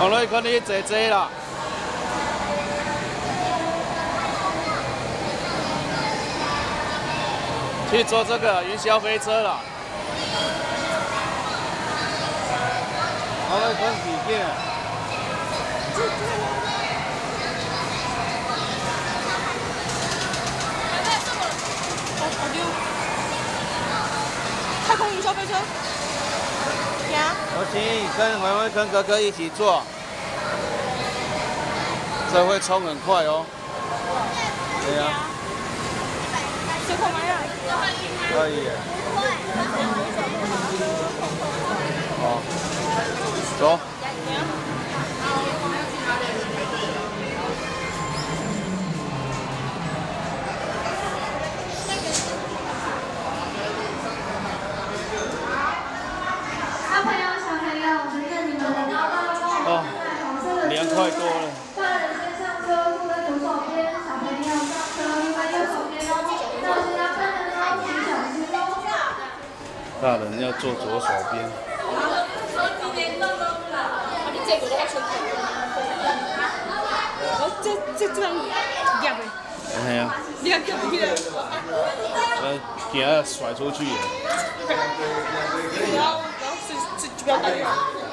红瑞可以坐坐啦。去坐这个云霄飞车了。红瑞可几件？ 太空云霄飞车。呀。 我请你跟文文跟哥哥一起坐。 这会冲很快哦。对呀。 这快吗？ 可以。好，走。 小朋友，小朋友，随着你们的高高中， 哦，凉快多了。 大人要坐左手边。 你这个都要选择。这样夹的。 哎呀。 你要夹起来。 给他甩出去。 然后是不要打。